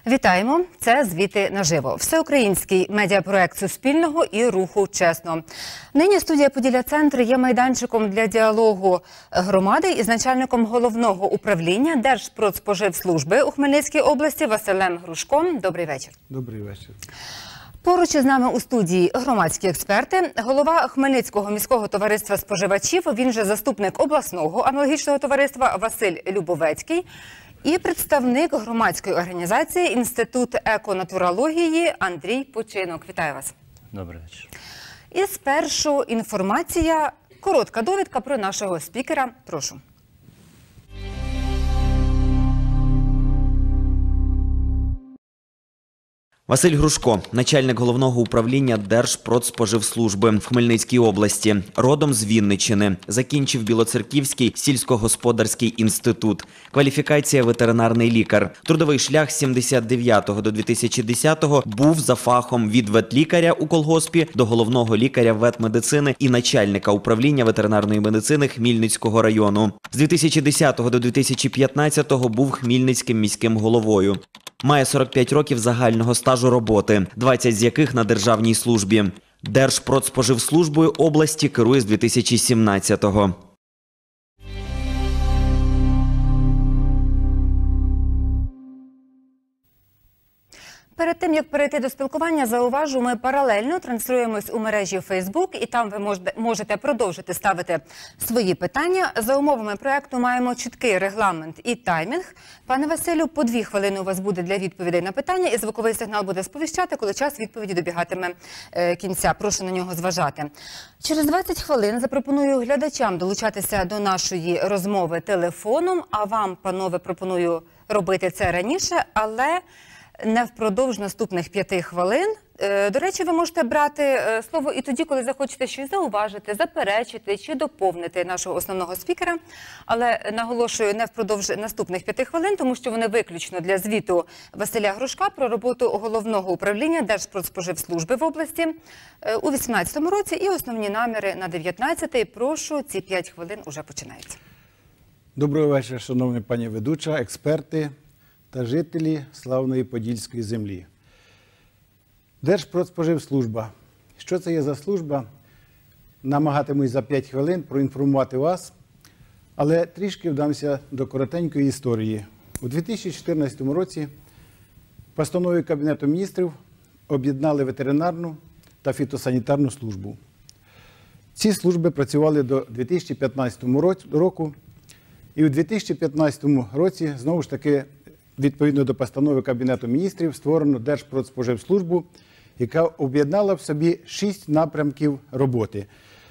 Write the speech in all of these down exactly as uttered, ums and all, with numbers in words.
Вітаємо! Це «Звіти наживо» – всеукраїнський медіапроект Суспільного і Руху Чесно. Нині студія «Поділля-Центр» є майданчиком для діалогу громади із начальником головного управління Держпродспоживслужби у Хмельницькій області Василем Грушком. Добрий вечір. Добрий вечір. Поруч із нами у студії громадські експерти, голова Хмельницького міського товариства споживачів, він же заступник обласного аналогічного товариства Василь Любовецький, і представник громадської організації Інститут еконатурології Андрій Починок. Вітаю вас. Добрий вечір. І спершу інформація, коротка довідка про нашого спікера. Прошу. Василь Грушко, начальник головного управління Держпродспоживслужби в Хмельницькій області, родом з Вінниччини, закінчив Білоцерківський сільськогосподарський інститут, кваліфікація ветеринарний лікар. Трудовий шлях з сімдесят дев'ятого до дві тисячі десятого був за фахом від ветлікаря у колгоспі до головного лікаря ветмедицини і начальника управління ветеринарної медицини Хмільницького району. З дві тисячі десятого до дві тисячі п'ятнадцятого був Хмільницьким міським головою. Має сорок п'ять років загального стажу роботи, двадцять з яких на державній службі. Держпродспоживслужбою області керує з дві тисячі сімнадцятого. Перед тим, як перейти до спілкування, зауважу, ми паралельно транслюємось у мережі Фейсбук, і там ви можете продовжити ставити свої питання. За умовами проєкту маємо чіткий регламент і таймінг. Пане Василю, по дві хвилини у вас буде для відповідей на питання, і звуковий сигнал буде сповіщати, коли час відповіді добігатиме кінця. Прошу на нього зважати. Через двадцять хвилин запропоную глядачам долучатися до нашої розмови телефоном, а вам, панове, пропоную робити це раніше, але не впродовж наступних п'яти хвилин. До речі, ви можете брати слово і тоді, коли захочете щось зауважити, заперечити чи доповнити нашого основного спікера. Але наголошую, не впродовж наступних п'яти хвилин, тому що вони виключно для звіту Василя Грушка про роботу головного управління Держпродспоживслужби в області у вісімнадцятому році і основні наміри на дев'ятнадцятий. Прошу, ці п'ять хвилин уже починаються. Доброго вечора, шановні пані ведуча, експерти та жителі славної Подільської землі. Держпродспоживслужба. Що це є за служба? Намагатимусь за п'ять хвилин проінформувати вас, але трішки вдамся до коротенької історії. У дві тисячі чотирнадцятому році постановою Кабінету міністрів об'єднали ветеринарну та фітосанітарну службу. Ці служби працювали до дві тисячі п'ятнадцятого року, і у дві тисячі п'ятнадцятому році, знову ж таки, відповідно до постанови Кабінету міністрів, створено Держпродспоживслужбу, яка об'єднала в собі шість напрямків роботи.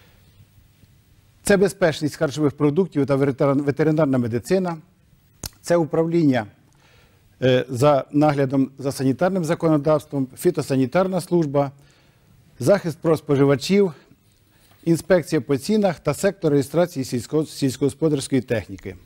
Це безпечність харчових продуктів та ветеринарна медицина, це управління за наглядом за санітарним законодавством, фітосанітарна служба, захист прав споживачів, інспекція по цінах та сектор реєстрації сільсько- сільськогосподарської техніки.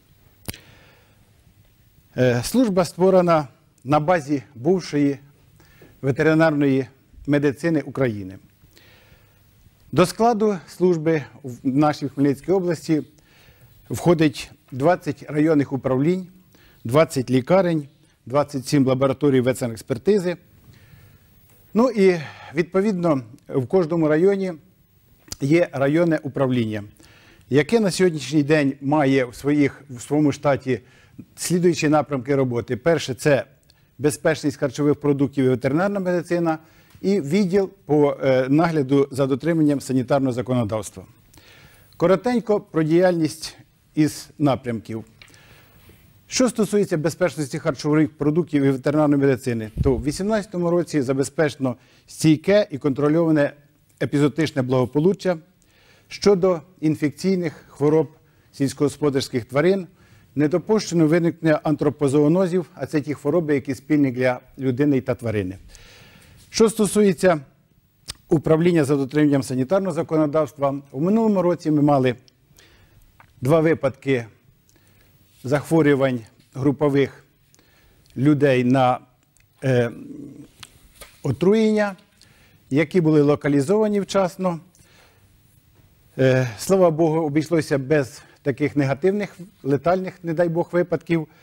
Служба створена на базі бувшої ветеринарної медицини України. До складу служби в нашій Хмельницькій області входить двадцять районних управлінь, двадцять лікарень, двадцять сім лабораторій ветсанекспертизи. Ну і, відповідно, в кожному районі є районне управління, яке на сьогоднішній день має в, своїх, в своєму штаті слідуючі напрямки роботи. Перше – це безпечність харчових продуктів і ветеринарна медицина, і відділ по нагляду за дотриманням санітарного законодавства. Коротенько про діяльність із напрямків. Що стосується безпечності харчових продуктів і ветеринарної медицини, то в дві тисячі вісімнадцятому році забезпечено стійке і контрольоване епізоотичне благополуччя щодо інфекційних хвороб сільськогосподарських тварин, не допущено виникнення антропозоонозів, а це ті хвороби, які спільні для людини та тварини. Що стосується управління за дотриманням санітарного законодавства, у минулому році ми мали два випадки захворювань групових людей на е, отруєння, які були локалізовані вчасно. Е, слава Богу, обійшлося без таких негативних, летальних, не дай Бог, випадків.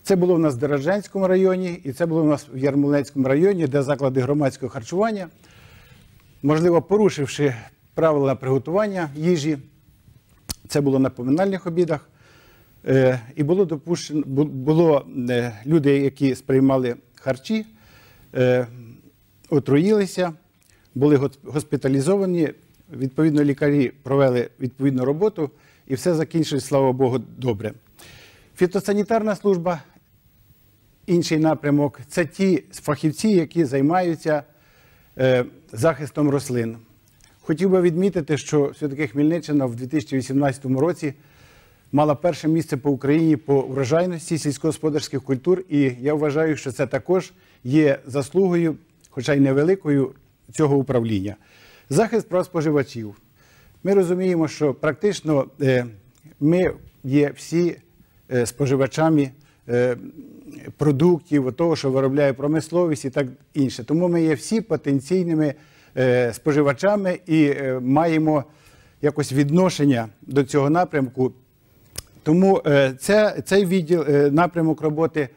Це було в нас в Дорожнянському районі і це було в нас в Ярмолинецькому районі, де заклади громадського харчування, можливо, порушивши правила приготування їжі, це було на поминальних обідах, і було допущено, було люди, які сприймали харчі, отруїлися, були госпіталізовані, відповідно лікарі провели відповідну роботу і все закінчилось, слава Богу, добре. Фітосанітарна служба, інший напрямок, це ті фахівці, які займаються захистом рослин. Хотів би відмітити, що все-таки Хмельниччина в дві тисячі вісімнадцятому році мала перше місце по Україні по врожайності сільськогосподарських культур, і я вважаю, що це також є заслугою, хоча й невеликою, цього управління. Захист прав споживачів. Ми розуміємо, що практично ми є всі споживачами продуктів, того, що виробляє промисловість і так інше. Тому ми є всі потенційними споживачами і маємо якось відношення до цього напрямку. Тому це, цей відділ, напрямок роботи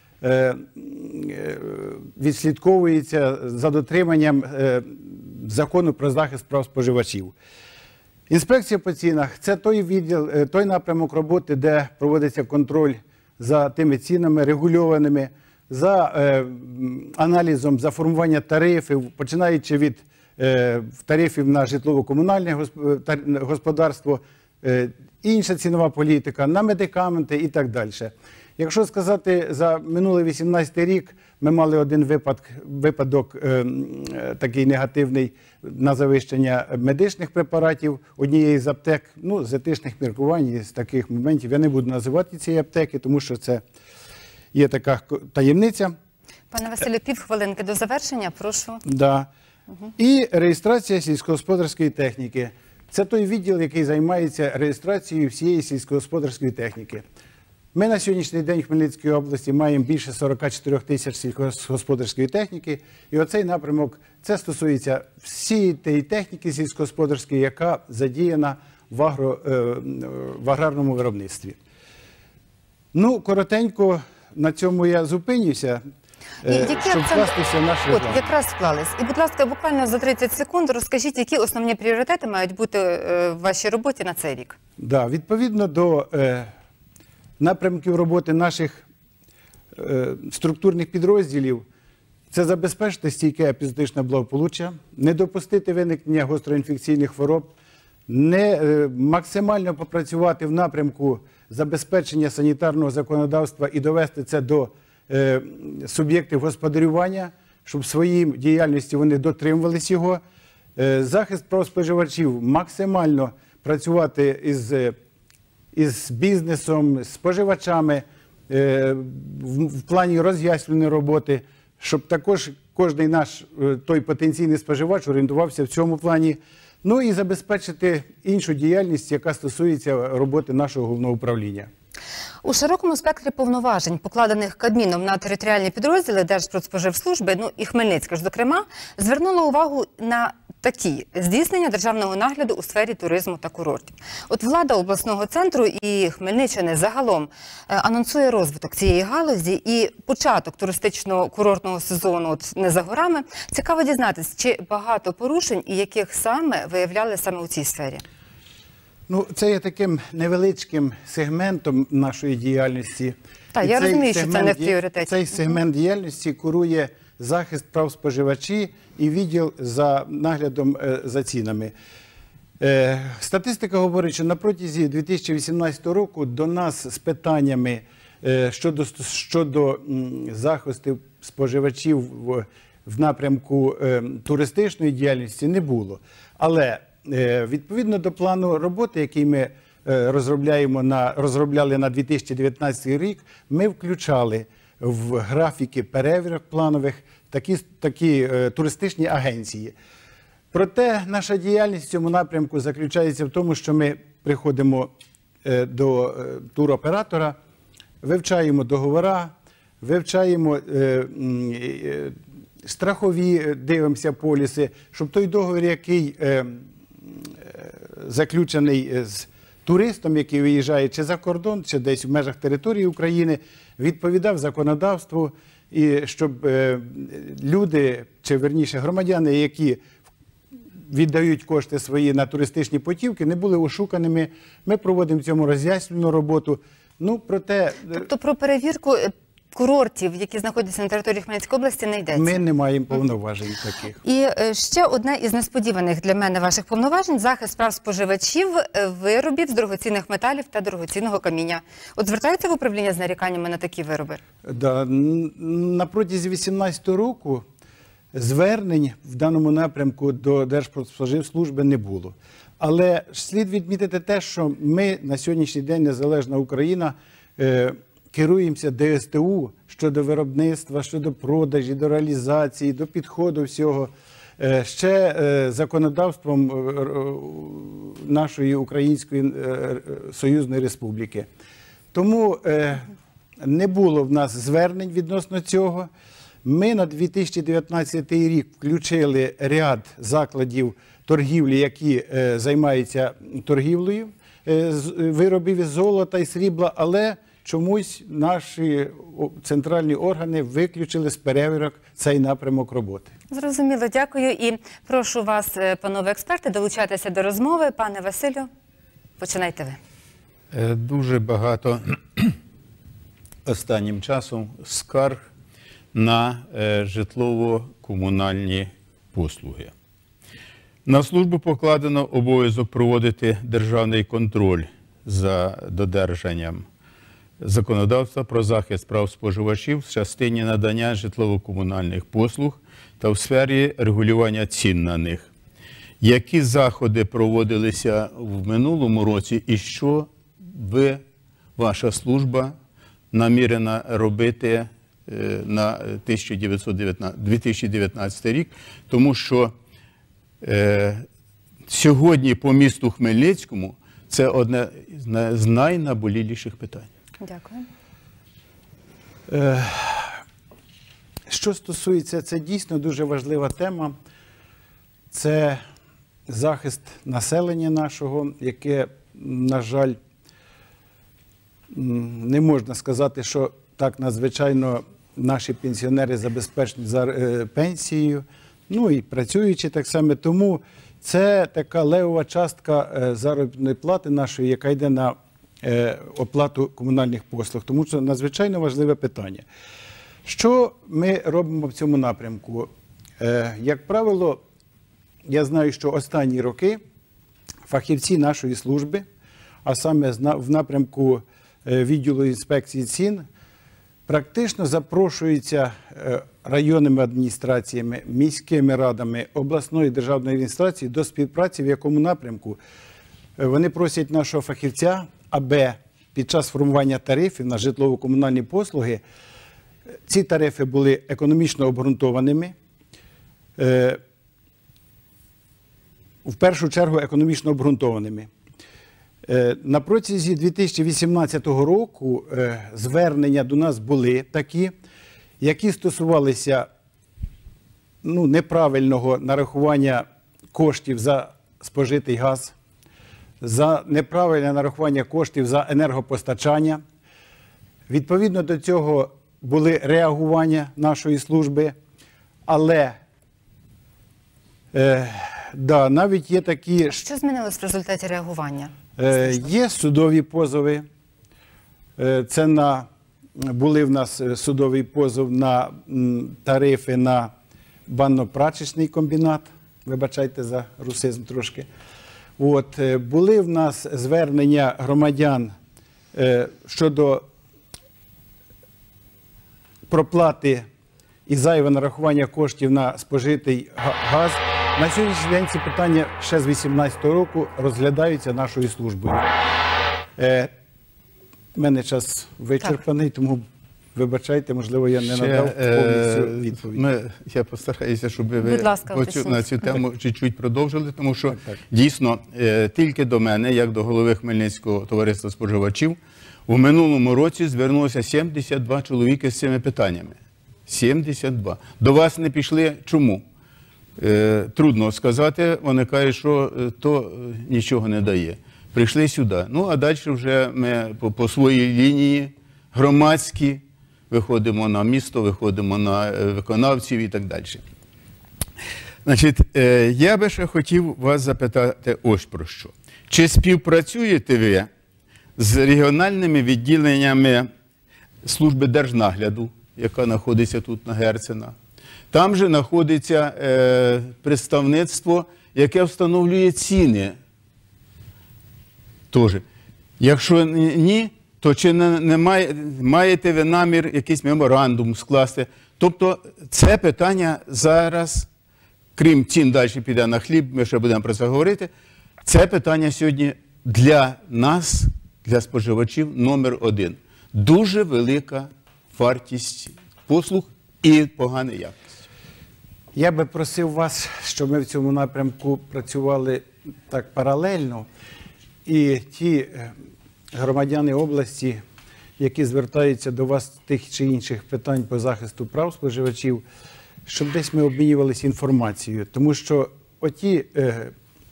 відслідковується за дотриманням закону про захист прав споживачів. Інспекція по цінах – це той відділ, той напрямок роботи, де проводиться контроль за тими цінами регульованими, за е, аналізом, за формування тарифів, починаючи від е, тарифів на житлово-комунальне господарство, е, інша цінова політика, на медикаменти і так далі. Якщо сказати, за минулий вісімнадцятий рік ми мали один випадок, випадок е, такий негативний на завищення медичних препаратів однієї з аптек, ну, з етичних міркувань, з таких моментів. Я не буду називати ці аптеки, тому що це є така таємниця. Пане Василю, півхвилинки до завершення, прошу. Да. Угу. І реєстрація сільськогосподарської техніки. Це той відділ, який займається реєстрацією всієї сільськогосподарської техніки. Ми на сьогоднішній день в Хмельницькій області маємо більше сорок чотири тисяч сільськогосподарської техніки. І оцей напрямок, це стосується всієї тієї техніки сільськогосподарської, яка задіяна в, агро, в аграрному виробництві. Ну, коротенько на цьому я зупинюся, щоб вкластися в наш От, якраз вклались. І, будь ласка, буквально за тридцять секунд розкажіть, які основні пріоритети мають бути в вашій роботі на цей рік? Да, відповідно до е, напрямків роботи наших е, структурних підрозділів, це забезпечити стійке епізотичне благополуччя, не допустити виникнення гостроінфекційних хвороб, не е, максимально попрацювати в напрямку забезпечення санітарного законодавства і довести це до е, суб'єктів господарювання, щоб в своїй діяльності вони дотримувались його. Е, захист прав споживачів, максимально працювати із, із бізнесом, з споживачами е, в, в плані роз'яснювальної роботи, щоб також кожен наш той потенційний споживач орієнтувався в цьому плані. Ну і забезпечити іншу діяльність, яка стосується роботи нашого головного управління. У широкому спектрі повноважень, покладених Кабміном на територіальні підрозділи Держпродспоживслужби, ну і Хмельницька ж, зокрема, звернула увагу на такі здійснення державного нагляду у сфері туризму та курортів. От влада обласного центру і Хмельниччини загалом анонсує розвиток цієї галузі і початок туристичного курортного сезону от не за горами. Цікаво дізнатися, чи багато порушень і яких саме виявляли саме у цій сфері? Ну, це є таким невеличким сегментом нашої діяльності. Так, я розумію, що це не в пріоритеті. Цей сегмент діяльності курує захист прав споживачів і відділ за наглядом за цінами. Статистика говорить, що на протязі дві тисячі вісімнадцятого року до нас з питаннями щодо, щодо захисту споживачів в, в напрямку туристичної діяльності не було. Але відповідно до плану роботи, який ми розробляємо на, розробляли на дві тисячі дев'ятнадцятий рік, ми включали в графіки перевірок планових такі, такі е, туристичні агенції. Проте наша діяльність в цьому напрямку заключається в тому, що ми приходимо е, до е, туроператора, вивчаємо договори, вивчаємо е, е, страхові, дивимося поліси, щоб той договір, який е, е, заключений з туристом, який виїжджає чи за кордон, чи десь в межах території України, відповідав законодавству, і щоб е, люди, чи верніше громадяни, які віддають кошти свої на туристичні путівки, не були ошуканими. Ми проводимо в цьому роз'яснювальну роботу. Ну, проте... Тобто про перевірку курортів, які знаходяться на території Хмельницької області, не йдеться? Ми не маємо повноважень таких. І е, ще одне із несподіваних для мене ваших повноважень – захист прав споживачів е, виробів з дорогоцінних металів та дорогоцінного каміння. От звертається в управління з наріканнями на такі вироби? Да, н- на протязі дві тисячі вісімнадцятого року звернень в даному напрямку до Держпродспоживслужби не було. Але слід відмітити те, що ми на сьогоднішній день, незалежна Україна, е, керуємося Де Ес Те У щодо виробництва, щодо продажі, до реалізації, до підходу всього. Е, ще е, законодавством е, нашої Української е, Союзної Республіки. Тому е, не було в нас звернень відносно цього. Ми на дві тисячі дев'ятнадцятий рік включили ряд закладів торгівлі, які е, займаються торгівлею е, з виробів із золота і срібла, але чомусь наші центральні органи виключили з перевірок цей напрямок роботи. Зрозуміло, дякую. І прошу вас, панове експерти, долучатися до розмови. Пане Василю, починайте ви. Дуже багато останнім часом скарг на житлово-комунальні послуги. На службу покладено обов'язок проводити державний контроль за додержанням законодавства про захист прав споживачів в частині надання житлово-комунальних послуг та в сфері регулювання цін на них. Які заходи проводилися в минулому році і що ви, ваша служба, намірена робити на дві тисячі дев'ятнадцятий рік? Тому що е, сьогодні по місту Хмельницькому це одне з найнаболіліших питань. Дякую. Е, що стосується, це дійсно дуже важлива тема. Це захист населення нашого, яке, на жаль, не можна сказати, що так надзвичайно наші пенсіонери забезпечені за пенсією, ну і працюючи так само. Тому це така левова частка заробітної плати нашої, яка йде на оплату комунальних послуг. Тому що надзвичайно важливе питання. Що ми робимо в цьому напрямку? Як правило, я знаю, що останні роки фахівці нашої служби, а саме в напрямку відділу інспекції цін, практично запрошуються районними адміністраціями, міськими радами, обласною державною адміністрацією до співпраці, в якому напрямку вони просять нашого фахівця, аби під час формування тарифів на житлово-комунальні послуги ці тарифи були економічно обґрунтованими, в першу чергу економічно обґрунтованими. На протязі дві тисячі вісімнадцятого року звернення до нас були такі, які стосувалися ну, неправильного нарахування коштів за спожитий газ, за неправильне нарахування коштів за енергопостачання. Відповідно до цього були реагування нашої служби, але е, да, навіть є такі... Що змінилось в результаті реагування? Е, є судові позови. Е, це на, були в нас судовий позов на м, тарифи на банно-прачечний комбінат. Вибачайте за русизм трошки. От, е, були в нас звернення громадян е, щодо проплати і зайве нарахування коштів на спожитий газ. На сьогоднішній день ці питання ще з дві тисячі вісімнадцятого року розглядаються нашою службою. Е, У мене час вичерпаний, так. Тому вибачайте, можливо, я не ще, надав повністю відповідь. Ми, я постараюся, щоб ви ласка, цю, на цю тему чуть-чуть продовжили, тому що так, так. дійсно е, тільки до мене, як до голови Хмельницького товариства споживачів, у минулому році звернулося сімдесят два чоловіки з цими питаннями. сімдесят два. До вас не пішли чому? Е, трудно сказати, вони кажуть, що то нічого не дає. прийшли сюди. Ну, а далі вже ми по, по своїй лінії громадські виходимо на місто, виходимо на виконавців і так далі. Значить, я би ще хотів вас запитати ось про що. Чи співпрацюєте ви з регіональними відділеннями служби держнагляду, яка знаходиться тут на Герцена? Там же знаходиться е, представництво, яке встановлює ціни. Тоже. Якщо ні, то чи не, не має, маєте ви намір якийсь меморандум скласти? Тобто це питання зараз, крім цін, далі піде на хліб, ми ще будемо про це говорити, це питання сьогодні для нас, для споживачів, номер один. Дуже велика вартість послуг і погана якість. Я би просив вас, щоб ми в цьому напрямку працювали так паралельно. І ті громадяни області, які звертаються до вас з тих чи інших питань по захисту прав споживачів, щоб десь ми обмінювалися інформацією. Тому що оті е,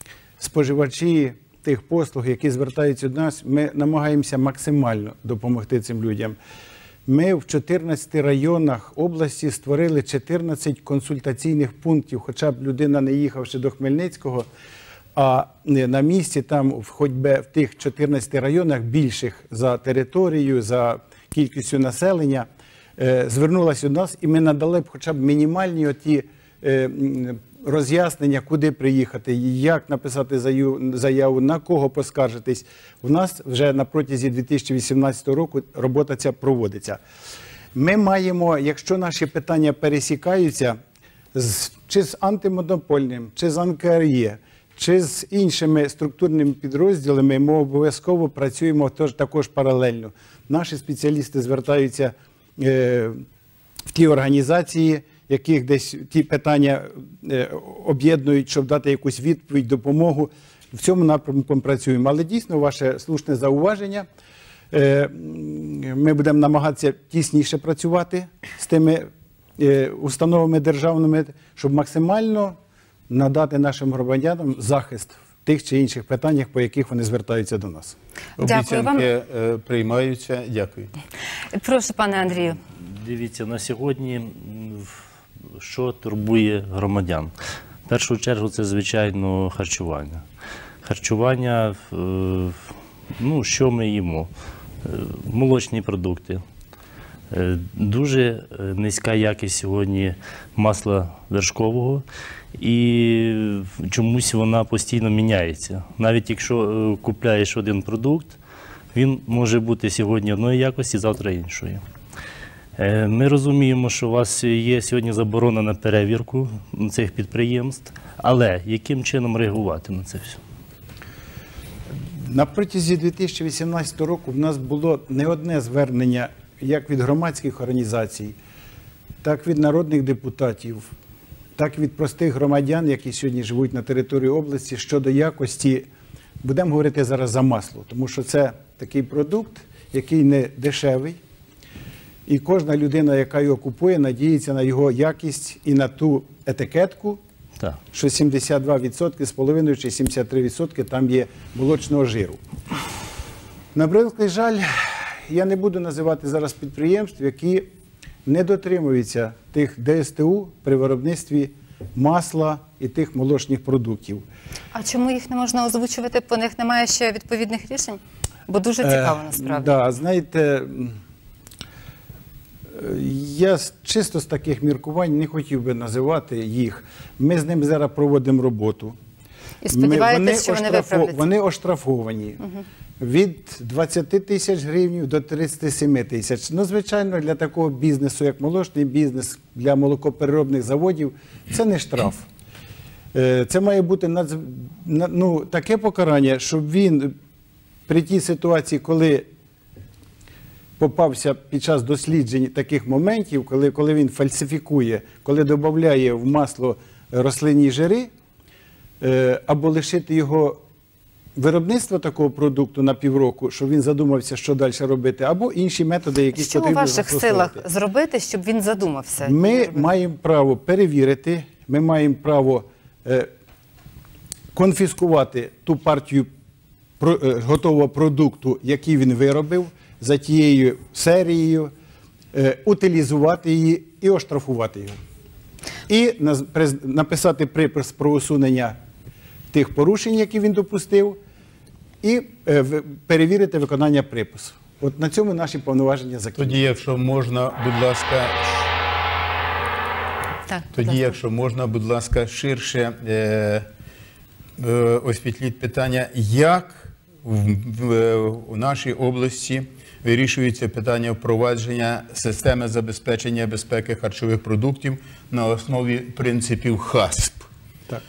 споживачі тих послуг, які звертаються до нас, ми намагаємося максимально допомогти цим людям. Ми в чотирнадцяти районах області створили чотирнадцять консультаційних пунктів, хоча б людина не їхавши до Хмельницького, а на місці там, хоч би в тих чотирнадцяти районах, більших за територією, за кількістю населення, е, звернулася до нас, і ми надали б хоча б мінімальні оті е, роз'яснення, куди приїхати, як написати заяву, на кого поскаржитись. У нас вже на протязі дві тисячі вісімнадцятого року робота ця проводиться. Ми маємо, якщо наші питання пересікаються, з, чи з антимонопольним, чи з ан ка ер є, чи з іншими структурними підрозділами, ми обов'язково працюємо тож, також паралельно. Наші спеціалісти звертаються е, в ті організації, яких десь ті питання е, об'єднують, щоб дати якусь відповідь, допомогу. В цьому напрямку працюємо. Але дійсно, ваше слушне зауваження. Е, ми будемо намагатися тісніше працювати з тими е, установами державними, щоб максимально надати нашим громадянам захист в тих чи інших питаннях, по яких вони звертаються до нас. Дякую вам. Обіцянки е, приймаються. Дякую. Прошу, пане Андрію. Дивіться, на сьогодні, що турбує громадян? В першу чергу це, звичайно, харчування. Харчування, ну, що ми їмо? Молочні продукти. Дуже низька якість сьогодні масла вершкового, і чомусь вона постійно міняється. Навіть якщо купляєш один продукт, він може бути сьогодні одної якості, завтра іншої. Ми розуміємо, що у вас є сьогодні заборона на перевірку цих підприємств, але яким чином реагувати на це все? На протязі дві тисячі вісімнадцятого року в нас було не одне звернення як від громадських організацій, так від народних депутатів, так від простих громадян, які сьогодні живуть на території області, щодо якості, будемо говорити зараз за масло, тому що це такий продукт, який не дешевий, і кожна людина, яка його купує, надіється на його якість і на ту етикетку, Так. що сімдесят два відсотки з половиною чи сімдесят три відсотки там є молочного жиру. На превеликий жаль, я не буду називати зараз підприємств, які не дотримуються тих де ес те у при виробництві масла і тих молочних продуктів. А чому їх не можна озвучувати? По них немає ще відповідних рішень? Бо дуже цікаво насправді. Так, да, знаєте, я чисто з таких міркувань не хотів би називати їх. Ми з ними зараз проводимо роботу. І сподіваєтесь, що вони оштрафо... виправляться? Вони оштрафовані. Угу. Від двадцяти тисяч гривень до тридцяти семи тисяч. Ну, звичайно, для такого бізнесу, як молочний бізнес, для молокопереробних заводів, це не штраф. Це має бути надз... ну, таке покарання, щоб він при тій ситуації, коли попався під час досліджень таких моментів, коли, коли він фальсифікує, коли додає в масло рослинні жири, або лишити його виробництва такого продукту на півроку, щоб він задумався, що далі робити, або інші методи, які що потрібно у ваших застосовувати. силах зробити, щоб він задумався? Ми маємо право перевірити, ми маємо право е, конфіскувати ту партію про- е, готового продукту, який він виробив, за тією серією, е, утилізувати її і оштрафувати його. І наз- приз- написати припис про усунення тих порушень, які він допустив, і е, в- перевірити виконання припису. От на цьому наші повноваження закінчені. Тоді, якщо можна, будь ласка, Так, тоді, будь ласка. якщо можна, будь ласка, ширше е, е, освітліть питання, як в, в, у нашій області вирішується питання впровадження системи забезпечення безпеки харчових продуктів на основі принципів хасп. Так.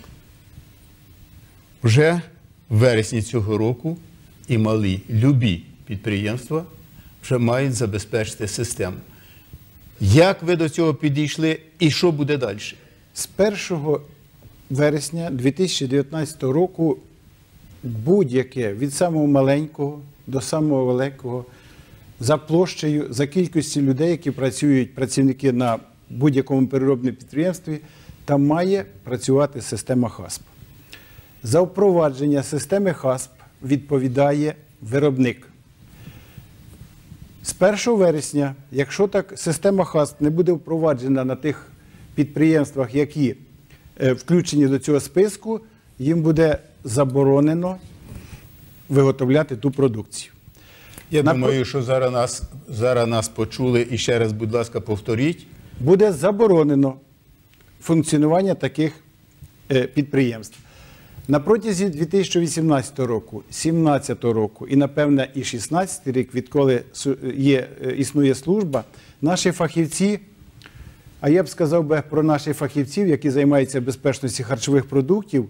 Вже в вересні цього року і малі, любі підприємства вже мають забезпечити систему. Як ви до цього підійшли і що буде далі? З першого вересня дві тисячі дев'ятнадцятого року будь-яке від самого маленького до самого великого за площею, за кількістю людей, які працюють, працівники на будь-якому переробному підприємстві, там має працювати система хасп. За впровадження системи хасп відповідає виробник. З першого вересня, якщо так система хасп не буде впроваджена на тих підприємствах, які е, включені до цього списку, їм буде заборонено виготовляти ту продукцію. Я На- думаю, що зараз нас, зараз нас почули і ще раз, будь ласка, повторіть. Буде заборонено функціонування таких е, підприємств. На протязі дві тисячі вісімнадцятого року, дві тисячі сімнадцятого року і, напевно, і шістнадцятий рік, відколи су- є, е, існує служба, наші фахівці, а я б сказав би про наших фахівців, які займаються безпечністю харчових продуктів,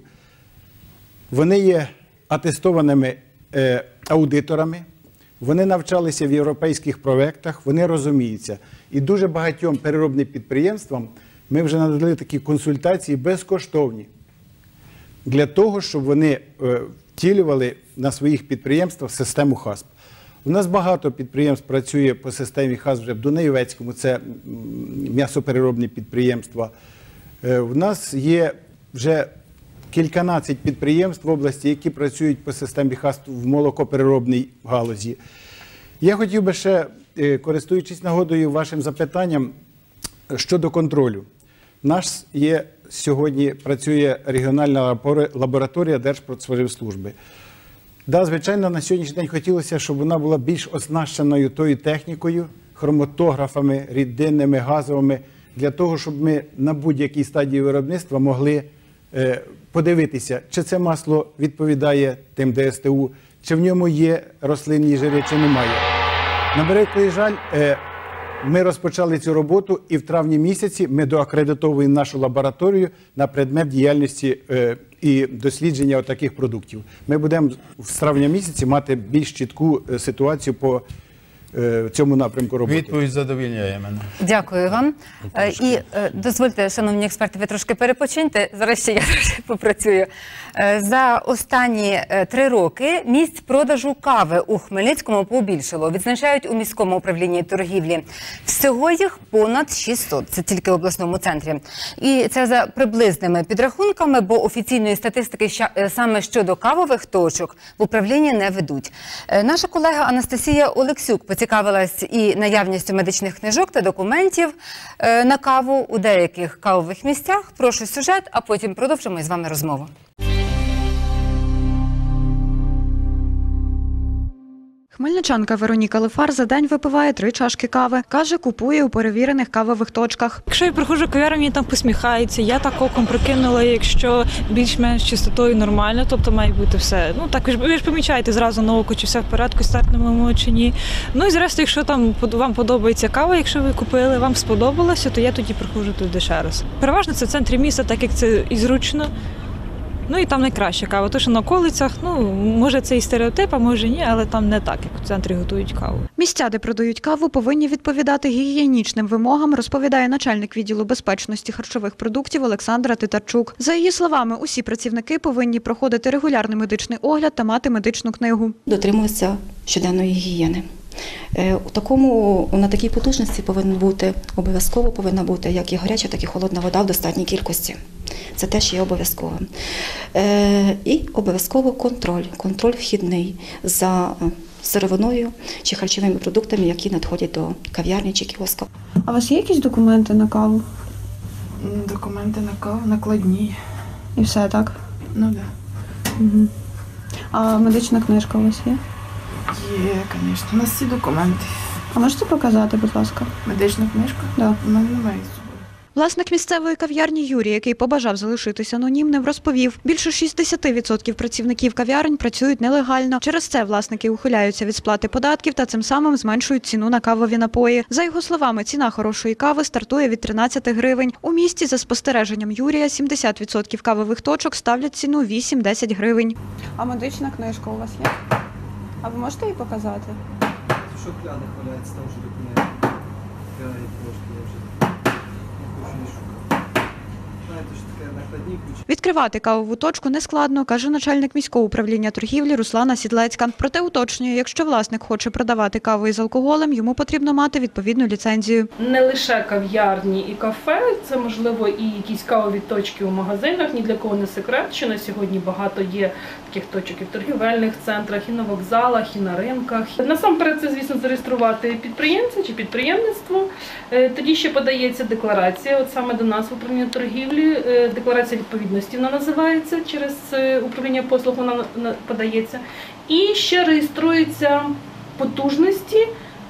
вони є атестованими е, аудиторами, вони навчалися в європейських проєктах, вони розуміються. І дуже багатьом переробним підприємствам ми вже надали такі консультації безкоштовні для того, щоб вони е, втілювали на своїх підприємствах систему хасп. У нас багато підприємств працює по системі хасп вже в Дунаєвецькому, це м, м'ясопереробні підприємства. Е, У нас є вже кільканадцять підприємств в області, які працюють по системі хасп в молокопереробній галузі. Я хотів би ще, е, користуючись нагодою вашим запитанням щодо контролю. Наш є сьогодні працює регіональна лабора- лабораторія Держпродспоживслужби. Да, звичайно, на сьогоднішній день хотілося, щоб вона була більш оснащеною тою технікою, хроматографами, рідинними, газовими, для того, щоб ми на будь-якій стадії виробництва могли е, подивитися, чи це масло відповідає тим Д С Т У, чи в ньому є рослинні жири, чи немає. На превеликий жаль, е, ми розпочали цю роботу, і в травні місяці ми доакредитовуємо нашу лабораторію на предмет діяльності е, і дослідження таких продуктів. Ми будемо з травня місяці мати більш чітку е, ситуацію по е, цьому напрямку роботи. Відповідь задовільняє мене. Дякую вам. Е, І е, дозвольте, шановні експерти, ви трошки перепочиньте. Зараз ще я трошки попрацюю. Е, За останні е, три роки місць продажу кави у Хмельницькому побільшало. Відзначають у міському управлінні торгівлі. Всього їх понад шістсот. Це тільки в обласному центрі. І це за приблизними підрахунками, бо офіційної статистики ща- е, саме щодо кавових точок в управлінні не ведуть. Е, Наша колега Анастасія Олексюк поцікавилась і наявністю медичних книжок та документів е, на каву у деяких кавових місцях. Прошу сюжет, а потім продовжимо із вами розмову. Хмельничанка Вероніка Лефар за день випиває три чашки кави. Каже, купує у перевірених кавових точках. Якщо я приходжу в кав'ярню, мені там посміхаються, я так оком прикинула, якщо більш-менш чистотою нормально, тобто має бути все. Ну так ви ж, ви ж помічаєте зразу на око, чи все в порядку, стартнемо чи ні. Ну і зрештою, якщо там под- вам подобається кава, якщо ви купили, вам сподобалося, то я тоді приходжу туди ще раз. Переважно це в центрі міста, так як це і зручно. Ну і там найкраща кава. То, що на околицях, ну, може це і стереотип, а може ні, але там не так, як в центрі готують каву. Місця, де продають каву, повинні відповідати гігієнічним вимогам, розповідає начальник відділу безпечності харчових продуктів Олександра Титарчук. За її словами, усі працівники повинні проходити регулярний медичний огляд та мати медичну книгу. Дотримуються щоденної гігієни. Е, У такому, на такій потужності повинна бути, обов'язково повинна бути як і гаряча, так і холодна вода в достатній кількості. Це теж є обов'язковим. Е, і обов'язково контроль, контроль вхідний за сировиною чи харчовими продуктами, які надходять до кав'ярні чи кіоска. А у вас є якісь документи на каву? Документи на каву накладні. І все, так? Ну так. Да. Угу. А медична книжка у вас є? Є, звісно. У нас всі документи. А можете показати, будь ласка? Медична книжка? Да. У мене немає з собою. Власник місцевої кав'ярні Юрій, який побажав залишитися анонімним, розповів, більше шістдесят відсотків працівників кав'ярень працюють нелегально. Через це власники ухиляються від сплати податків та цим самим зменшують ціну на кавові напої. За його словами, ціна хорошої кави стартує від тринадцяти гривень. У місті, за спостереженням Юрія, сімдесят відсотків кавових точок ставлять ціну вісім-десять гривень. А медична книжка у вас є? А ви можете її показати? Що кляне хваляється, там вже документи. Кляне трошки, я вже не хочу не шукати. Знаєте, що таке накладні ключі. Відкривати кавову точку нескладно, каже начальник міського управління торгівлі Руслана Сідлецька. Проте уточнює, якщо власник хоче продавати каву із алкоголем, йому потрібно мати відповідну ліцензію. Не лише кав'ярні і кафе, це можливо і якісь кавові точки у магазинах. Ні для кого не секрет, що на сьогодні багато є таких точок і в торгівельних центрах, і на вокзалах, і на ринках. Насамперед це, звісно, зареєструвати підприємця чи підприємництво. Тоді ще подається декларація, от саме до нас в управління торгівлі, декларація відповідності вона називається, через управління послуг вона подається. І ще реєструються потужності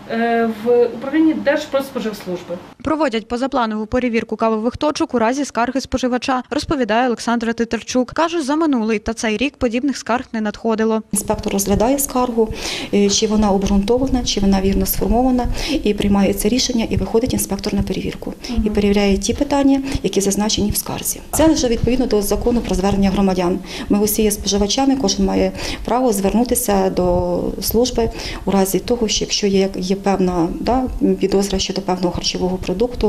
в управлінні Держпродспоживслужби. Проводять позапланову перевірку кавових точок у разі скарги споживача, розповідає Олександра Титарчук. Каже, за минулий та цей рік подібних скарг не надходило. Інспектор розглядає скаргу, чи вона обґрунтована, чи вона вірно сформована, і приймається рішення, і виходить інспектор на перевірку. Угу. І перевіряє ті питання, які зазначені в скарзі. Це вже відповідно до закону про звернення громадян. Ми усі є споживачами, кожен має право звернутися до служби у разі того, що якщо є, є певна да, підозра щодо певного харчового продукту.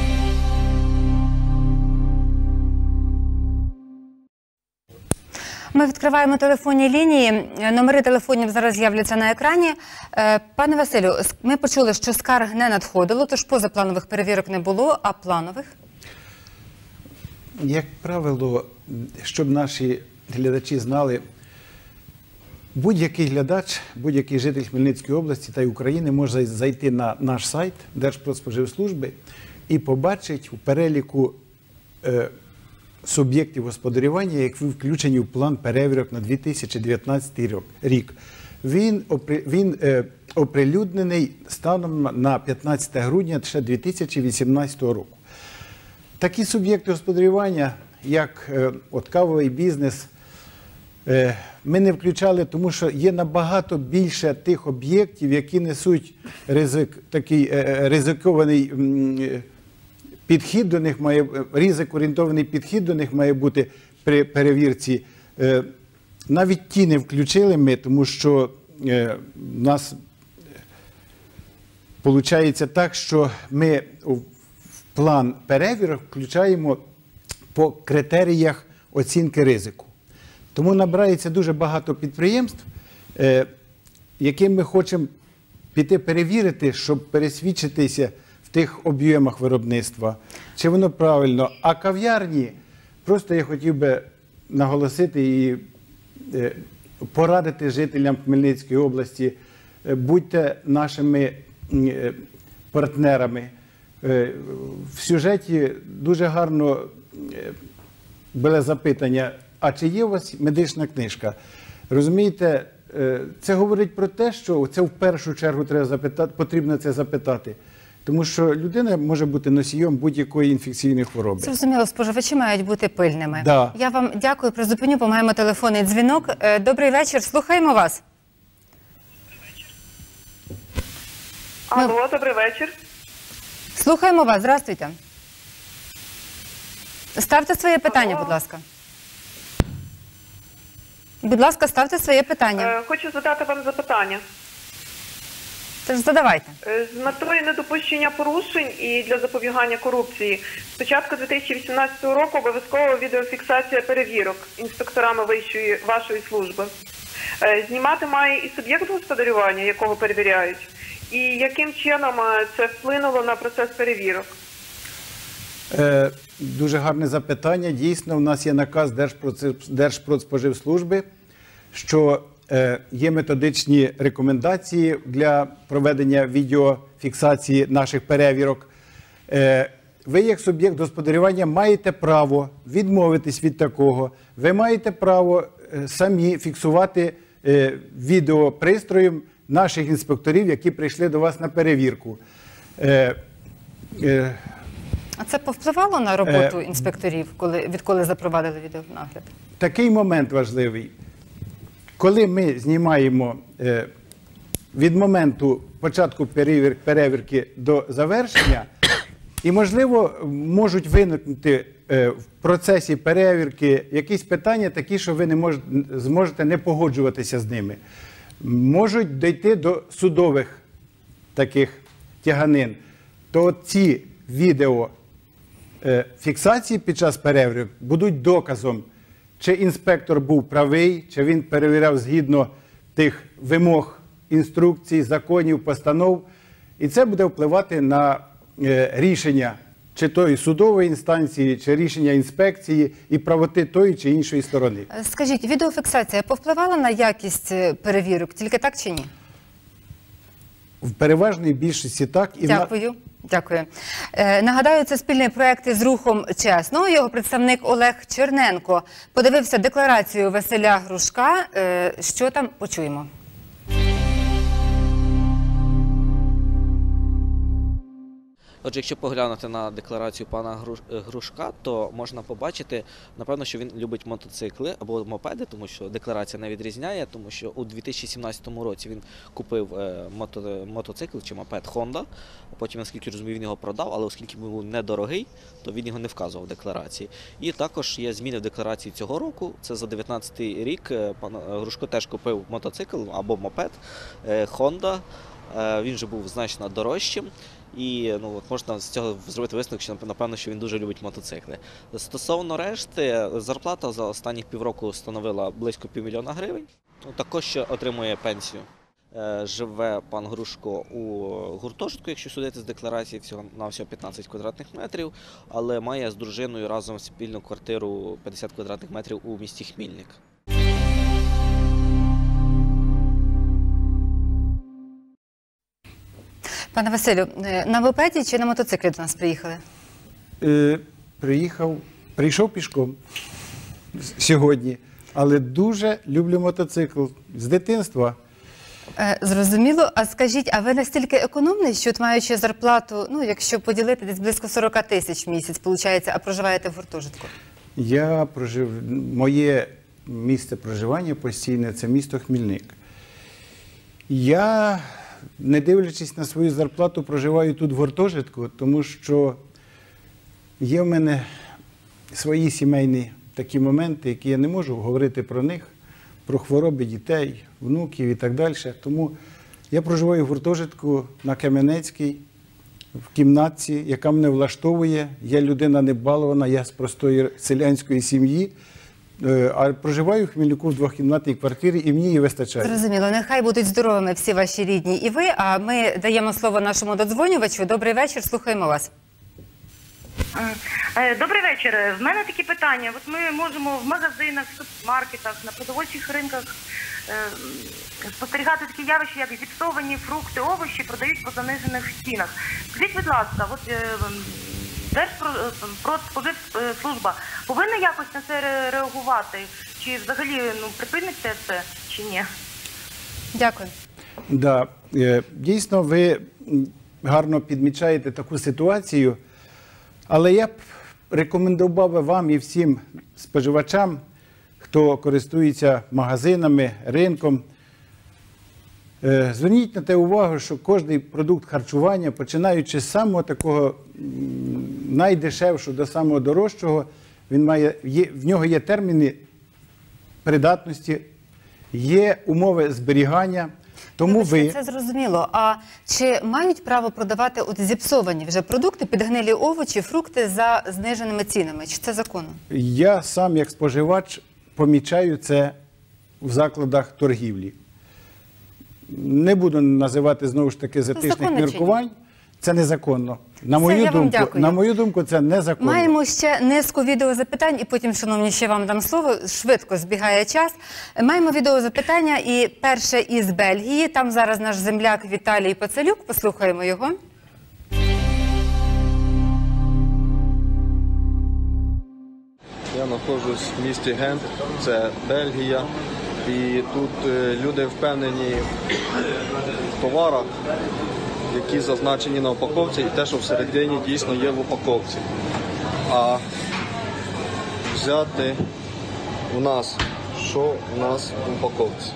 Ми відкриваємо телефонні лінії. Номери телефонів зараз з'являться на екрані. Пане Василю, ми почули, що скарг не надходило, тож позапланових перевірок не було, а планових? Як правило, щоб наші глядачі знали, будь-який глядач, будь-який житель Хмельницької області та й України може зайти на наш сайт Держпродспоживслужби і побачить у переліку е, суб'єктів господарювання, які включені в план перевірок на дві тисячі дев'ятнадцятий рік. Він, він е, оприлюднений станом на п'ятнадцяте грудня дві тисячі вісімнадцятого року. Такі суб'єкти господарювання, як е, от кавовий бізнес, е, ми не включали, тому що є набагато більше тих об'єктів, які несуть ризик, такий е, ризикований е, підхід до них, має, ризик-орієнтований підхід до них має бути при перевірці. Е, навіть ті не включили ми, тому що е, в нас виходить так, що ми в план перевірок включаємо по критеріях оцінки ризику. Тому набирається дуже багато підприємств, е, яким ми хочемо піти перевірити, щоб пересвідчитися в тих об'ємах виробництва, чи воно правильно. А кав'ярні, просто я хотів би наголосити і е, порадити жителям Хмельницької області, е, будьте нашими е, партнерами. Е, в сюжеті дуже гарно е, було запитання, а чи є у вас медична книжка? Розумієте, це говорить про те, що це в першу чергу треба запитати, потрібно це запитати. Тому що людина може бути носієм будь-якої інфекційної хвороби. Зрозуміло, споживачі мають бути пильними. Да. Я вам дякую, призупиню, бо маємо телефонний дзвінок. Добрий вечір, слухаємо вас. Алло, Ми... добрий вечір. Слухаємо вас, здравствуйте. Ставте своє питання, будь ласка. Будь ласка, ставте своє питання. Хочу задати вам запитання. Тож задавайте. З метою недопущення порушень і для запобігання корупції з початку дві тисячі вісімнадцятого року обов'язкова відеофіксація перевірок інспекторами вищої вашої служби. Знімати має і суб'єкт господарювання, якого перевіряють, і яким чином це вплинуло на процес перевірок? Е, дуже гарне запитання. Дійсно, у нас є наказ Держпродспожив- Держпродспоживслужби, що е, є методичні рекомендації для проведення відеофіксації наших перевірок. Е, ви, як суб'єкт господарювання, маєте право відмовитись від такого. Ви маєте право е, самі фіксувати е, відеопристроєм наших інспекторів, які прийшли до вас на перевірку. Е, е, А це повпливало на роботу інспекторів, коли, відколи запровадили відеонагляд? Такий момент важливий. Коли ми знімаємо е, від моменту початку перевір, перевірки до завершення, і, можливо, можуть виникнути е, в процесі перевірки якісь питання такі, що ви не мож, зможете не погоджуватися з ними. Можуть дійти до судових таких тяганин. То от ці відео е, фіксації під час перевірок будуть доказом, чи інспектор був правий, чи він перевіряв згідно тих вимог, інструкцій, законів, постанов. І це буде впливати на е, рішення чи тої судової інстанції, чи рішення інспекції і правоти тої чи іншої сторони. Скажіть, відеофіксація повпливала на якість перевірок, тільки так чи ні? В переважній більшості так. І Дякую. В... Дякую. Е, нагадаю, це спільний проєкт із рухом «Чесно». Його представник Олег Черненко подивився декларацію Василя Грушка. Е, що там? Почуємо. Отже, якщо поглянути на декларацію пана Грушка, то можна побачити, напевно, що він любить мотоцикли або мопеди, тому що декларація не відрізняє, тому що у дві тисячі сімнадцятому році він купив мото, мотоцикл чи мопед Honda, а потім, наскільки розумію, він його продав, але оскільки він був недорогий, то він його не вказував в декларації. І також є зміни в декларації цього року, це за дев'ятнадцятий рік пан Грушко теж купив мотоцикл або мопед Honda, він же був значно дорожчим. І ну, от можна з цього зробити висновок, що, напевно, що він дуже любить мотоцикли. Стосовно решти, зарплата за останні півроку становила близько півмільйона гривень. Ну, також ще отримує пенсію. Живе пан Грушко у гуртожитку, якщо судити з декларації, всього на всього п'ятнадцять квадратних метрів, але має з дружиною разом спільну квартиру п'ятдесят квадратних метрів у місті Хмільник. Пане Василю, на мопеді чи на мотоциклі до нас приїхали? Е, приїхав, прийшов пішком сьогодні, але дуже люблю мотоцикл з дитинства. Е, зрозуміло. А скажіть, а ви настільки економний, що, от маючи зарплату, ну, якщо поділити, десь близько сорок тисяч в місяць, виходить, а проживаєте в гуртожитку? Я прожив... Моє місце проживання постійне – це місто Хмільник. Я, не дивлячись на свою зарплату, проживаю тут в гуртожитку, тому що є в мене свої сімейні такі моменти, які я не можу говорити про них, про хвороби дітей, внуків і так далі. Тому я проживаю в гуртожитку на Кам'янецькій, в кімнатці, яка мене влаштовує. Я людина небалована, я з простої селянської сім'ї, а проживаю в Хмільнику в двохкімнатній квартирі, і мені її вистачає. Зрозуміло. Нехай будуть здоровими всі ваші рідні і ви, а ми даємо слово нашому додзвонювачу. Добрий вечір, слухаємо вас. Добрий вечір. В мене такі питання. От ми можемо в магазинах, в супермаркетах, на продовольчих ринках спостерігати такі явища, як зіпсовані фрукти, овочі продають по занижених цінах. Скажіть, будь ласка, от Держпродспоживслужба повинна якось на це реагувати? Чи взагалі ну, припиниться це, чи ні? Дякую. Да, дійсно, ви гарно підмічаєте таку ситуацію, але я б рекомендував би вам і всім споживачам, хто користується магазинами, ринком, зверніть на те увагу, що кожен продукт харчування, починаючи з самого такого найдешевшого до самого дорожчого, він має, є, в нього є терміни придатності, є умови зберігання. Тому ви... Це зрозуміло. А чи мають право продавати от зіпсовані вже продукти, підгнилі овочі, фрукти за зниженими цінами? Чи це законно? Я сам, як споживач, помічаю це в закладах торгівлі. Не буду називати, знову ж таки, з етичних міркувань. Це незаконно. На Все, мою, я вам думку, дякую. на мою думку, це незаконно. Маємо ще низку відеозапитань, і потім, шановні, ще вам дам слово. Швидко збігає час. Маємо відеозапитання, і перше із Бельгії. Там зараз наш земляк Віталій Пацелюк. Послухаємо його. Я знаходжусь в місті Гент, це Бельгія, і тут е, люди впевнені в товарах, які зазначені на упаковці, і те, що всередині дійсно є в упаковці. А взяти у нас, що у нас в упаковці.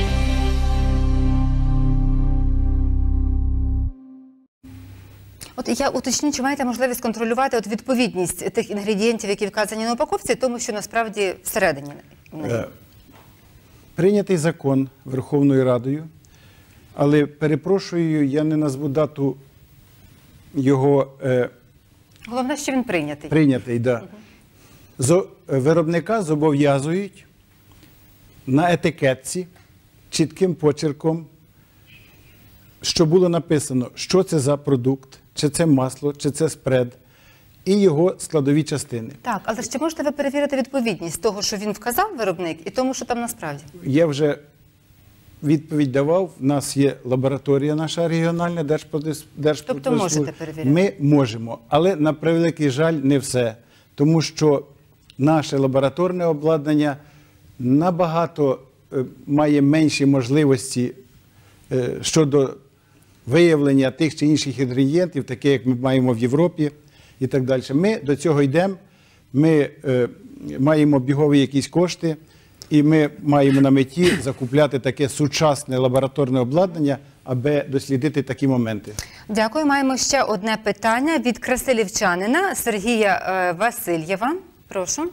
От я уточню, чи маєте можливість контролювати от відповідність тих інгредієнтів, які вказані на упаковці, тому що насправді всередині. Е, Прийнятий закон Верховною Радою, але, перепрошую, я не назву дату його е, Головне, що він прийнятий. прийнятий, да. Зо- Виробника зобов'язують на етикетці чітким почерком, що було написано, що це за продукт, чи це масло, чи це спред, і його складові частини. Так, але чи можете ви перевірити відповідність того, що він вказав, виробник, і тому, що там насправді? Я вже відповідь давав, в нас є лабораторія наша регіональна, Держпродс- Держпродспожив- Тобто можете перевіряти? Ми можемо, але на превеликий жаль не все. Тому що наше лабораторне обладнання набагато е, має менші можливості е, щодо виявлення тих чи інших інгредієнтів, таке як ми маємо в Європі і так далі. Ми до цього йдемо, ми е, маємо бігові якісь кошти, і ми маємо на меті закупляти таке сучасне лабораторне обладнання, аби дослідити такі моменти. Дякую. Маємо ще одне питання від красилівчанина Сергія е, Васильєва. Прошу.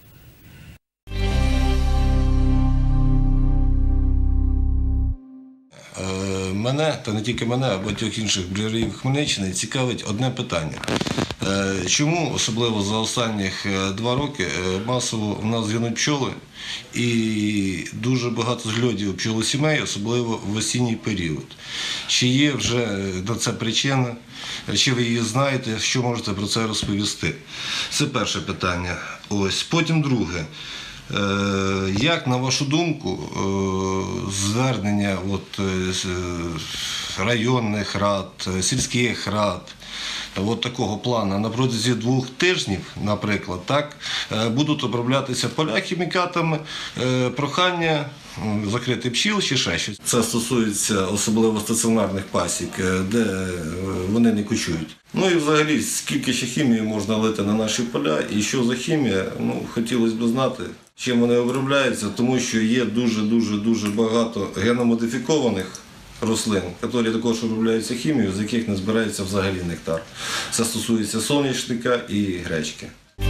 Е, Мене, та не тільки мене, а багатьох інших бджолярів Хмельниччини цікавить одне питання. Е, Чому, особливо за останніх е, два роки, е, масово в нас гинуть пчоли і дуже багато зльотів пчолосімей, особливо в осінній період? Чи є вже на це причина? Чи ви її знаєте? Що можете про це розповісти? Це перше питання. Ось. Потім друге. Е, Як, на вашу думку, е, звернення от, е, з, е, районних рад, е, сільських рад, от такого плану на протязі двох тижнів, наприклад, так, е, будуть оброблятися поля хімікатами, е, прохання м, закрити пчіл чи ще щось? Це стосується особливо стаціонарних пасік, е, де е, вони не кочують. Ну і взагалі, скільки ще хімії можна лити на наші поля і що за хімія, ну, хотілося б знати. Чим вони обробляються, тому що є дуже-дуже-дуже багато геномодифікованих рослин, які також обробляються хімією, з яких не збирається взагалі нектар. Це стосується соняшника і гречки.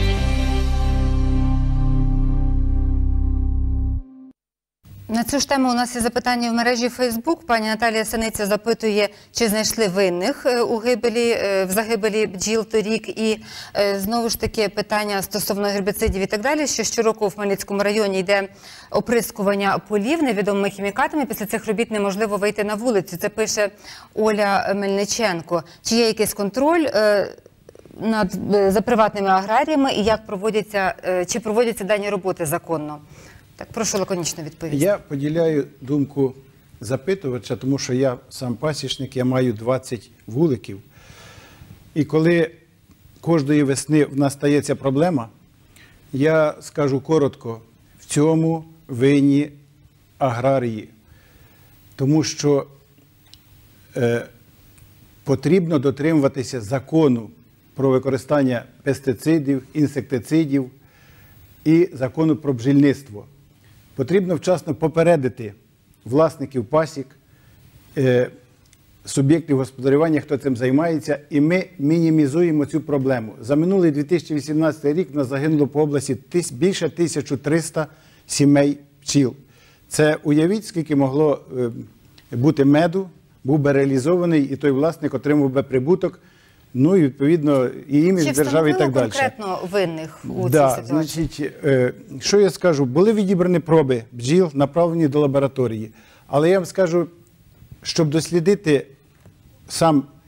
На цю ж тему у нас є запитання в мережі Facebook. Пані Наталія Синиця запитує, чи знайшли винних е, у гибелі, е, в загибелі бджіл торік. І е, знову ж таки питання стосовно гербіцидів і так далі, що щороку в Хмельницькому районі йде оприскування полів невідомими хімікатами. Після цих робіт неможливо вийти на вулицю. Це пише Оля Мельниченко. Чи є якийсь контроль е, над, е, за приватними аграріями і як проводяться, е, чи проводяться дані роботи законно? Так, прошу лаконічно відповісти. Я поділяю думку запитувача, тому що я сам пасічник, я маю двадцять вуликів. І коли кожної весни в нас стається проблема, я скажу коротко, в цьому винні аграрії. Тому що е, потрібно дотримуватися закону про використання пестицидів, інсектицидів і закону про бджільництво. Потрібно вчасно попередити власників пасік, е, суб'єктів господарювання, хто цим займається, і ми мінімізуємо цю проблему. За минулий дві тисячі вісімнадцятий рік в нас загинуло по області тис, більше тисяча триста сімей пчіл. Це уявіть, скільки могло е, бути меду, був би реалізований, і той власник отримав би прибуток, ну і відповідно і імідж держави і так далі. Чи встановили конкретно винних у Да, цій ситуації? значить, е, що я скажу? Були відібрані проби бджіл, направлені до лабораторії. Але я вам скажу, щоб дослідити сам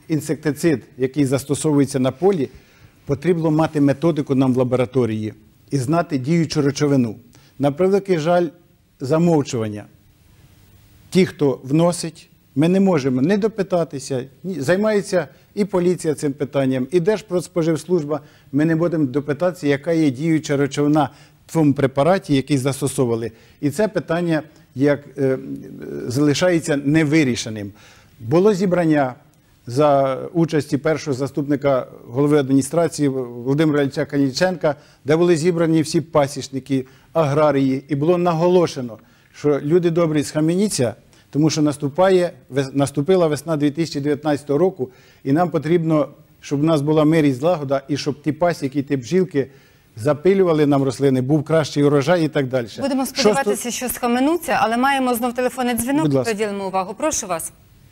інсектицид, який застосовується на полі, потрібно мати методику нам в лабораторії і знати діючу речовину. На превеликий жаль, замовчування. Ті, хто вносить, ми не можемо не допитатися, займається і поліція цим питанням, і Держпродспоживслужба, ми не будемо допитатися, яка є діюча речовина в тому препараті, який застосовували. І це питання як, е, залишається невирішеним. Було зібрання за участі першого заступника голови адміністрації Володимира Ілліча Каніченка, де були зібрані всі пасічники, аграрії, і було наголошено, що люди добрі, схаменіться, тому що наступає, наступила весна дві тисячі дев'ятнадцятого року, і нам потрібно, щоб у нас була мир і злагода, і щоб ті пасіки, ті бджілки запилювали нам рослини, був кращий урожай і так далі. Будемо сподіватися, що схаменуться, але маємо знов телефонний дзвінок, приділимо увагу. Прошу вас.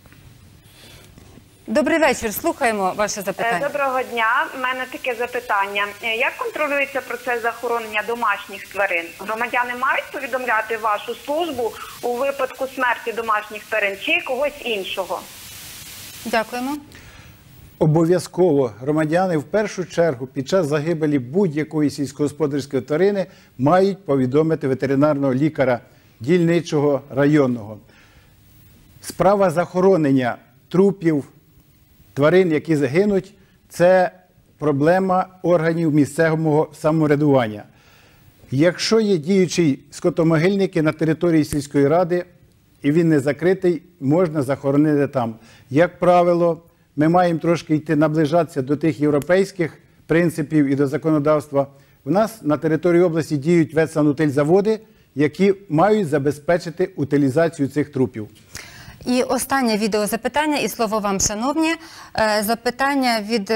Добрий вечір, слухаємо ваше запитання. Доброго дня, у мене таке запитання. Як контролюється процес захоронення домашніх тварин? Громадяни мають повідомляти вашу службу у випадку смерті домашніх тварин чи когось іншого? Дякуємо. Обов'язково громадяни в першу чергу під час загибелі будь-якої сільськогосподарської тварини мають повідомити ветеринарного лікаря дільничого районного. Справа захоронення трупів тварин, які загинуть, це проблема органів місцевого самоврядування. Якщо є діючий скотомогильник на території сільської ради, і він не закритий, можна захоронити там. Як правило, ми маємо трошки йти наближатися до тих європейських принципів і до законодавства. У нас на території області діють ветсанутильзаводи, які мають забезпечити утилізацію цих трупів. І останнє відеозапитання, і слово вам, шановні. Запитання від...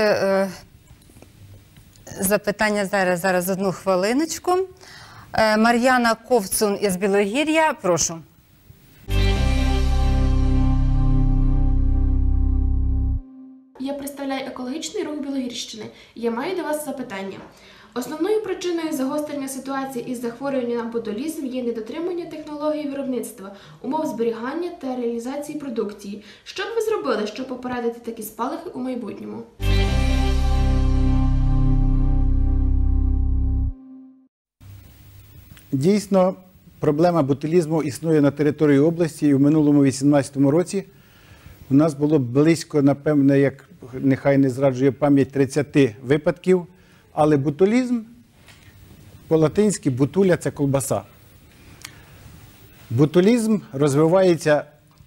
Запитання зараз, зараз одну хвилиночку. Мар'яна Ковцун із Білогір'я, прошу. Я представляю екологічний рух Білогірщини. Я маю до вас запитання. Основною причиною загострення ситуації із захворюванням на ботулізм є недотримання технологій виробництва, умов зберігання та реалізації продукції. Що б ви зробили, щоб попередити такі спалахи у майбутньому? Дійсно, проблема ботулізму існує на території області, і в минулому дві тисячі вісімнадцятому році у нас було близько, напевне, як нехай не зраджує пам'ять, тридцять випадків. Але ботулізм, по-латинськи бутуля – це ковбаса. Ботулізм розвивається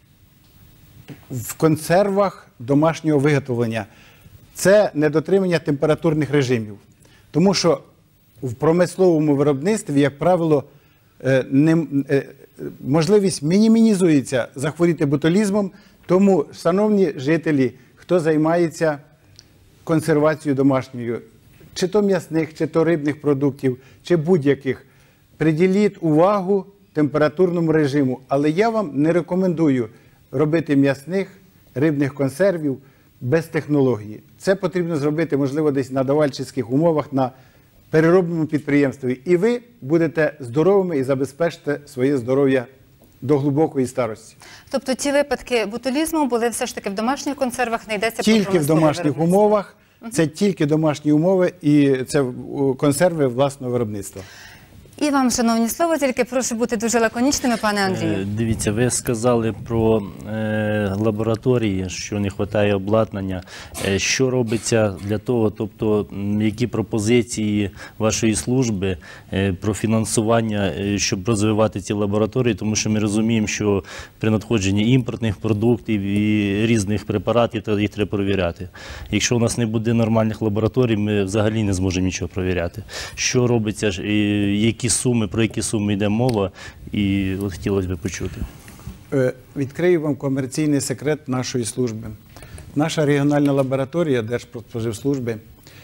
в консервах домашнього виготовлення. Це недотримання температурних режимів. Тому що в промисловому виробництві, як правило, не, можливість мінімізується захворіти ботулізмом. Тому, шановні жителі, хто займається консервацією домашньою, чи то м'ясних, чи то рибних продуктів, чи будь-яких, приділіть увагу температурному режиму. Але я вам не рекомендую робити м'ясних, рибних консервів без технології. Це потрібно зробити, можливо, десь на давальчих умовах, на переробному підприємстві. І ви будете здоровими і забезпечите своє здоров'я до глибокої старості. Тобто ті випадки ботулізму були все ж таки в домашніх консервах, не йдеться про тільки в домашніх умовах, це тільки домашні умови і це консерви власного виробництва. І вам, шановні, слово, тільки прошу бути дуже лаконічними, пане Андрію. Дивіться, ви сказали про е, лабораторії, що не вистачає обладнання. Е, що робиться для того, тобто, які пропозиції вашої служби е, про фінансування, е, щоб розвивати ці лабораторії, тому що ми розуміємо, що при надходженні імпортних продуктів і різних препаратів, то їх треба перевіряти. Якщо у нас не буде нормальних лабораторій, ми взагалі не зможемо нічого перевіряти. Що робиться, е, які суми, про які суми йде мова, і от хотілося б почути. Відкрию вам комерційний секрет нашої служби. Наша регіональна лабораторія Держпродспоживслужби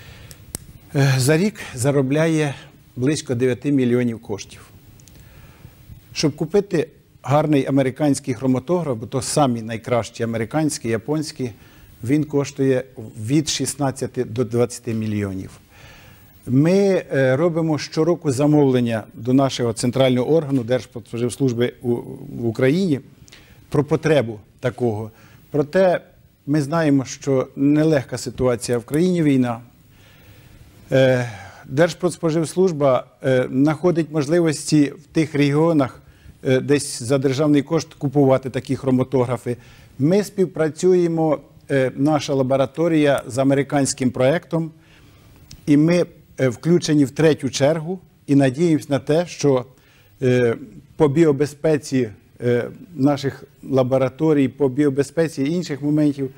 за рік заробляє близько дев'яти мільйонів коштів. Щоб купити гарний американський хроматограф, бо то самі найкращі американські, японські, він коштує від шістнадцяти до двадцяти мільйонів. Ми робимо щороку замовлення до нашого центрального органу Держпродспоживслужби в Україні про потребу такого. Проте ми знаємо, що нелегка ситуація в країні, війна. Держпродспоживслужба знаходить можливості в тих регіонах десь за державний кошт купувати такі хроматографи. Ми співпрацюємо, наша лабораторія, з американським проєктом, і ми включені в третю чергу і надіємося на те, що по біобезпеці наших лабораторій, по біобезпеці інших моментів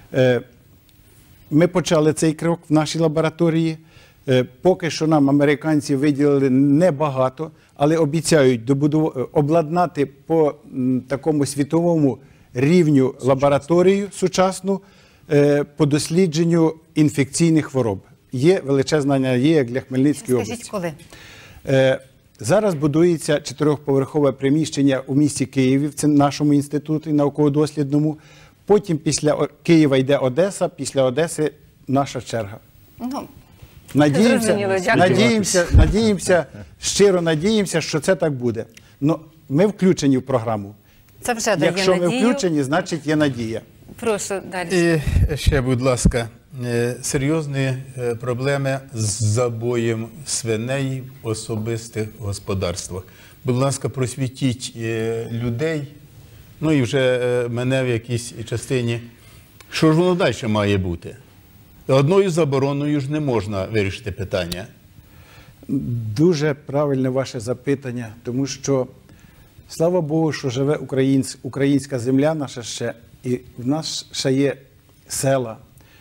ми почали цей крок в нашій лабораторії. Поки що нам американці виділили небагато, але обіцяють добудов... обладнати по такому світовому рівню лабораторію сучасну по дослідженню інфекційних хвороб. Є величезна надія для Хмельницької області. Скажіть, коли? Зараз будується чотирьохповерхове приміщення у місті Києві, в нашому інституті науково-дослідному. Потім після Києва йде Одеса, після Одеси наша черга. Ну, Надіємося, надіємося, надіємося, щиро надіємося, що це так буде. Но ми включені в програму. Це вже дає Якщо надію. ми включені, значить є надія. Прошу далі. І ще, будь ласка, серйозні проблеми з забоєм свиней в особистих господарствах. Будь ласка, просвітіть людей, ну і вже мене в якійсь частині, що ж воно далі має бути? Одною забороною ж не можна вирішити питання. Дуже правильне ваше запитання, тому що, слава Богу, що живе українсь, українська земля наша ще, і в нас ще є села.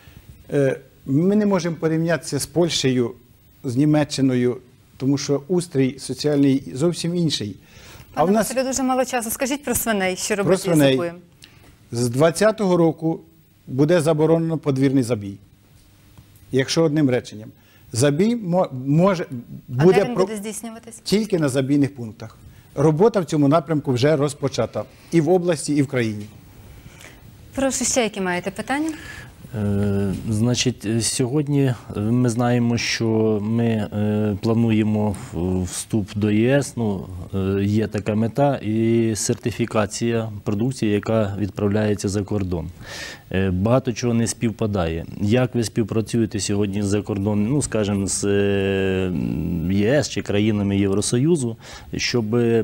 Ми не можемо порівнятися з Польщею, з Німеччиною, тому що устрій соціальний зовсім інший. А в нас дуже мало часу. Скажіть про свиней, що робити з свиней. забоєм? З двадцятого року буде заборонено подвірний забій. Якщо одним реченням. Забій може, буде, а де він буде здійснюватись? Тільки на забійних пунктах. Робота в цьому напрямку вже розпочата. І в області, і в країні. Прошу, ще які маєте питання? Е, значить, сьогодні ми знаємо, що ми е, плануємо вступ до ЄС, ну, е, є така мета, і сертифікація продукції, яка відправляється за кордон. Е, багато чого не співпадає. Як ви співпрацюєте сьогодні за кордоном, ну, скажімо, з е, ЄС чи країнами Євросоюзу, щоб е,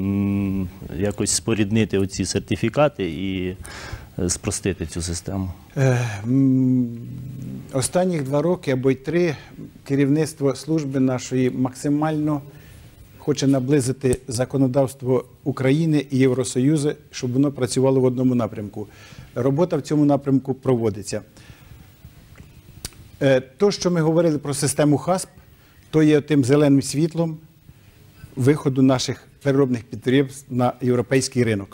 якось споріднити оці сертифікати і спростити цю систему? Останніх два роки або й три керівництво служби нашої максимально хоче наблизити законодавство України і Євросоюзу, щоб воно працювало в одному напрямку. Робота в цьому напрямку проводиться. То, що ми говорили про систему хасп, то є тим зеленим світлом виходу наших переробних підприємств на європейський ринок.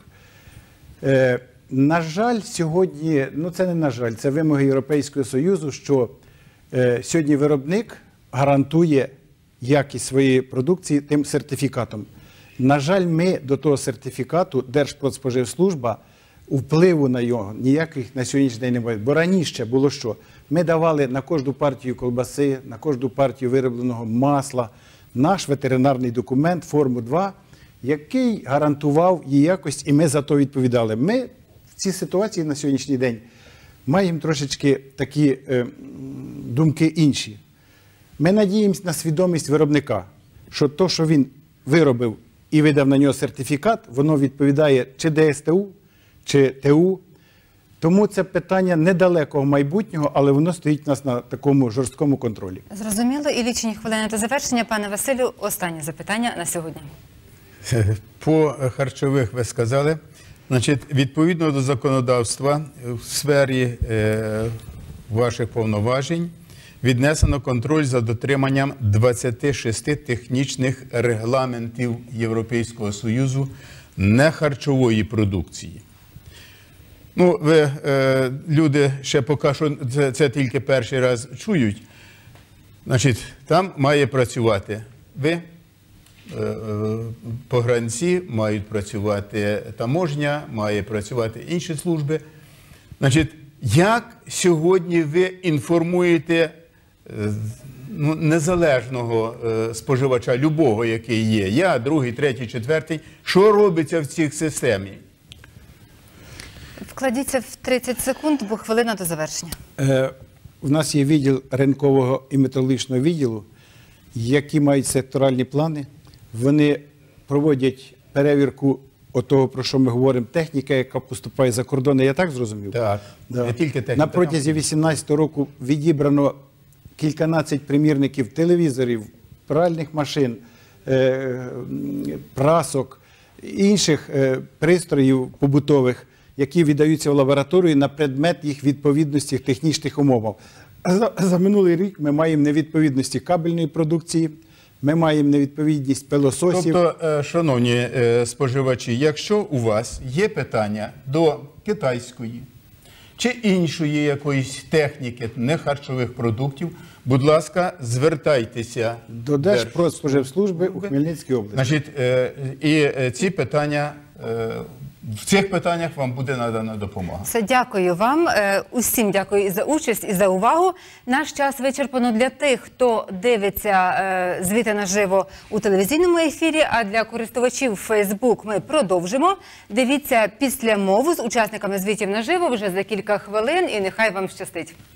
На жаль, сьогодні, ну це не на жаль, це вимоги Європейського Союзу, що е, сьогодні виробник гарантує якість своєї продукції тим сертифікатом. На жаль, ми до того сертифікату, Держпродспоживслужба, впливу на нього ніяких на сьогоднішній день немає. Бо раніше було що? Ми давали на кожну партію колбаси, на кожну партію виробленого масла наш ветеринарний документ, форму два, який гарантував її якість, і ми за то відповідали. Ми в цій ситуації на сьогоднішній день маємо трошечки такі е, думки інші. Ми надіємося на свідомість виробника, що то, що він виробив і видав на нього сертифікат, воно відповідає чи Д С Т У, чи Т У. Тому це питання недалекого майбутнього, але воно стоїть у нас на такому жорсткому контролі. Зрозуміло. І лічені хвилини до завершення. Пане Василю, останнє запитання на сьогодні. По харчових ви сказали. Значить, відповідно до законодавства в сфері е, ваших повноважень віднесено контроль за дотриманням двадцяти шести технічних регламентів Європейського Союзу нехарчової продукції. Ну, ви, е, люди ще поки що це, це тільки перший раз чують. Значить, там має працювати ви, погранці, мають працювати таможня, має працювати інші служби. Значить, як сьогодні ви інформуєте ну, незалежного споживача, любого, який є, я, другий, третій, четвертий, що робиться в цій системі? Вкладіться в тридцять секунд, бо хвилина до завершення. Е, у нас є відділ ринкового і метрологічного відділу, які мають секторальні плани. Вони проводять перевірку отого, про що ми говоримо, техніка, яка поступає за кордони. Я так зрозумів? Так, Да. не тільки техніка. На протязі дві тисячі вісімнадцятого року відібрано кільканадцять примірників телевізорів, пральних машин, е, прасок, інших е, пристроїв побутових, які віддаються в лабораторію на предмет їх відповідності технічних умовам. За, за минулий рік ми маємо невідповідності кабельної продукції, ми маємо невідповідність пилососів. Тобто, е, шановні е, споживачі, якщо у вас є питання до китайської чи іншої якоїсь техніки, не харчових продуктів, будь ласка, звертайтеся До Держпродспоживслужби у Хмельницькій області. Значить, е, і е, ці питання, е, в цих питаннях вам буде надана допомога. Все, дякую вам. Е, Усім дякую і за участь, і за увагу. Наш час вичерпано для тих, хто дивиться е, звіти наживо у телевізійному ефірі, а для користувачів Facebook ми продовжимо. Дивіться після мову з учасниками звітів наживо вже за кілька хвилин, і нехай вам щастить.